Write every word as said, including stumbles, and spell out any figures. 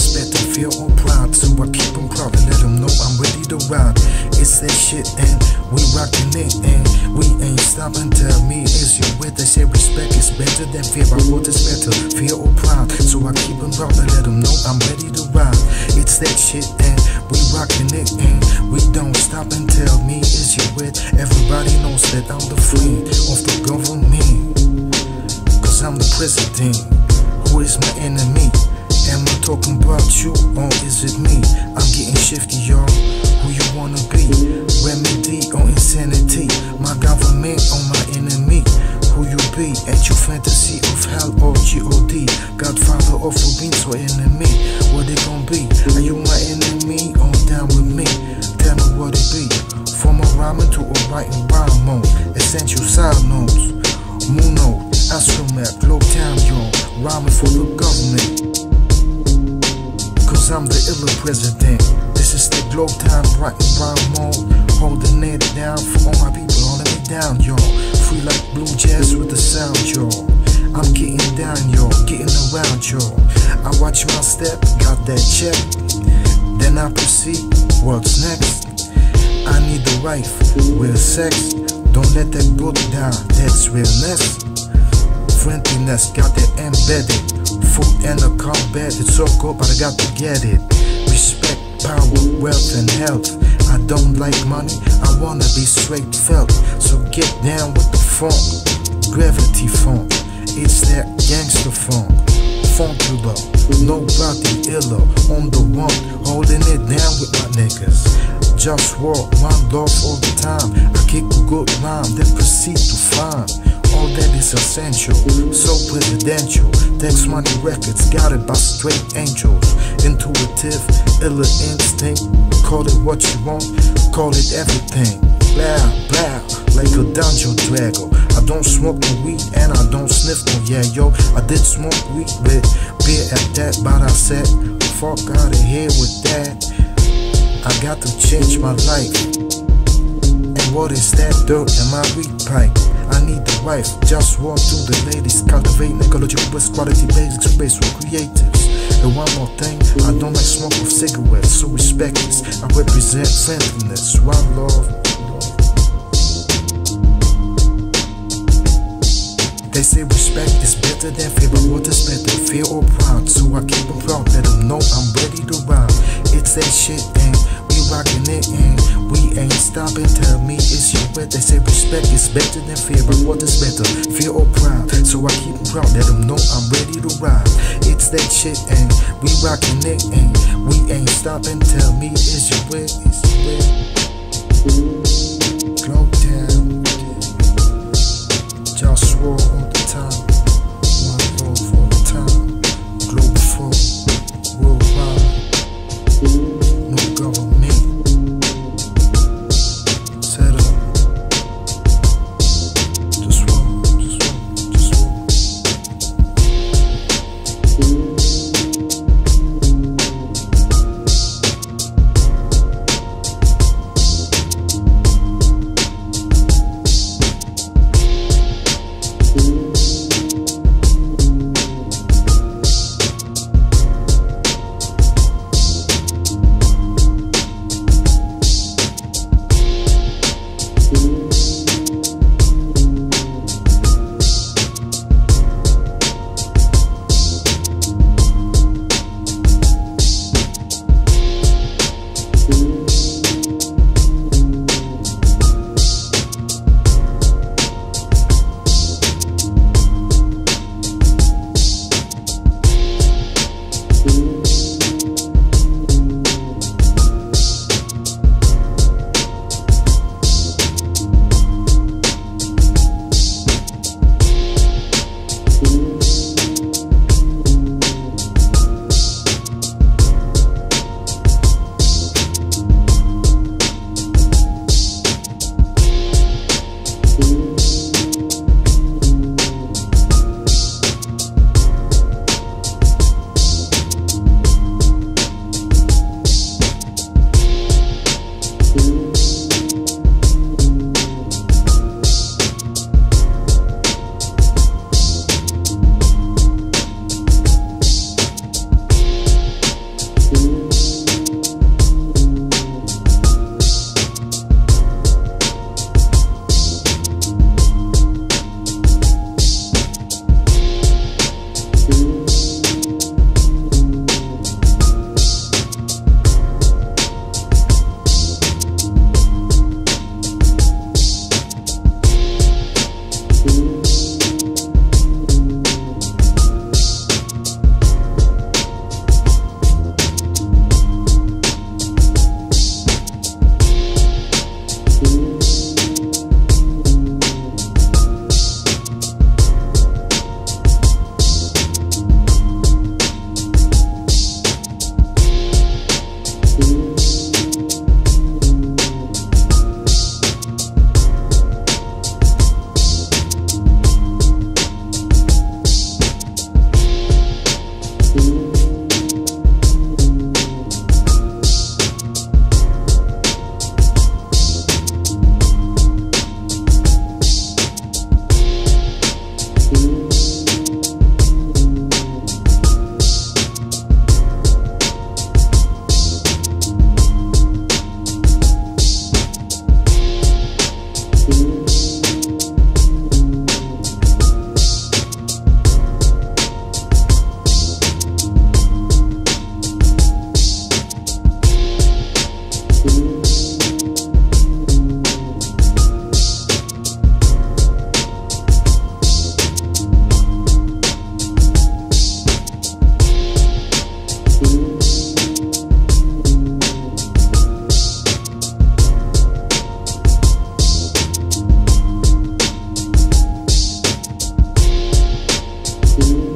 respect and fear or pride, so I keep them proud and let them know I'm ready to ride. It's that shit and we rockin' it and we ain't stopping. Tell me, is you with? They say respect is better than fear, but what is better, fear or pride? So I keep them proud and let them know I'm ready to ride. It's that shit and we rockin' it and we don't stop. And tell me, is you with? Everybody knows that I'm the friend of the government, cause I'm the president. Who is my enemy? Am I talking about you or is it me? I'm getting shifty, y'all. Who you wanna be? Remedy or insanity? My government or my enemy? Who you be? Ain't you fantasy of hell or G O D? Godfather of Rubins or enemy? What it gon' be? Are you my enemy or down with me? Tell me what it be. From a rhyming to a writing rhyme mode. Essential side notes. Moon note, Astromet, Globe Town, y'all. Rhyming for the government, cause I'm the iller president. This is the Globe Time, right and brown mode. Holding it down for all my people, holding it down, y'all. Free like blue jazz with the sound, y'all. I'm getting down, y'all, getting around, y'all. I watch my step, got that check. Then I proceed, what's next? I need the wife, real sex. Don't let that book down, that's realness. Friendliness, got that embedded. Food and a combat, it's so good, but I got to get it. Respect, power, wealth, and health. I don't like money, I wanna be straight felt. So get down with the funk, gravity funk. It's that gangster funk, funkular. Nobody iller, on the one, holding it down with my niggas. Just walk, one love all the time. I kick a good rhyme, then proceed to find all that is essential, so presidential. Tax Money Records, got it by straight angels. Intuitive, iller instinct. Call it what you want, call it everything. Blah, blah, like a dungeon dragon. I don't smoke no weed and I don't sniff no, yeah, yo. I did smoke weed with beer at that, but I said, fuck out of here with that. I got to change my life. And what is that dirt in my weed pipe? I need the wife, just walk to the ladies. Cultivate ecological best quality basics, space for creatives. And one more thing, I don't like smoke of cigarettes, so respect this. I represent friendliness, one love. They say respect is better than fear, but what is better, fear or pride? So I keep them proud, let them know I'm ready to ride. It's that shit and we rockin' it and we ain't stopping. Tell me, is you wet? They say respect is better than fear, but what is better, fear or pride? So I keep them proud, let them know I'm ready to ride. It's that shit and we rockin' it and we ain't stopping. Tell me, is you wet? Is you wet? Globe Town, just war all the time. One love all the time. Global folk, worldwide. No government. Set up. Just walk, just walk, just walk. see you.